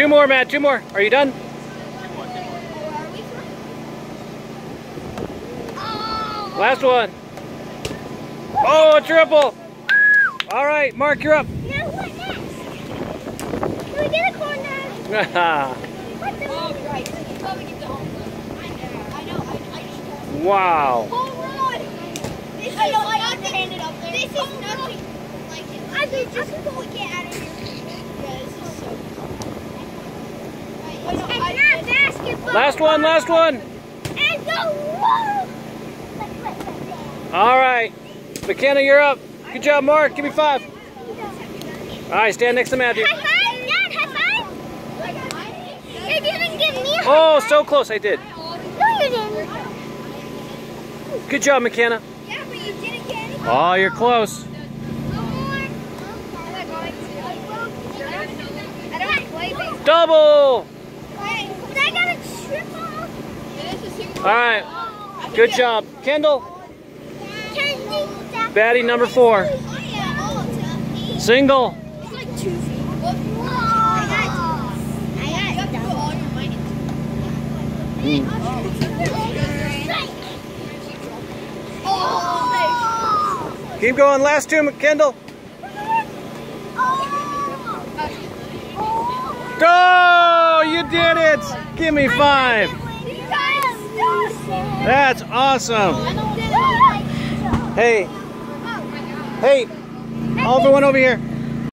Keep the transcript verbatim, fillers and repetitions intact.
Two more, Matt. Two more. Are you done? Last one. Oh, a triple. All right, Mark, you're up. Now what next? Can we get a corner? Wow. This is I know, I underhanded up there. This is nothing like it. I think just go get out of here. Yeah, this is so cool. It's not basketball. Last one, last one. And go. All right. McKenna, you're up. Good job, Mark. Give me five. All right, stand next to Matthew. High five, Dad, high five. You didn't give me a high Oh, five. so close. I did. No, you didn't. Good job, McKenna. Yeah, but you didn't get any. Oh, you're close. No more. I'm not going to. I don't play baseball. Double. Wait, but I got a triple. All right. Good job. Kendall, Can batting number four. Single. It's like two feet. I got I got double. All your money. Oh. Keep going. Last two, Kendall. Go! You did it. Give me five. That's awesome. Hey. Hey. Everyone over here.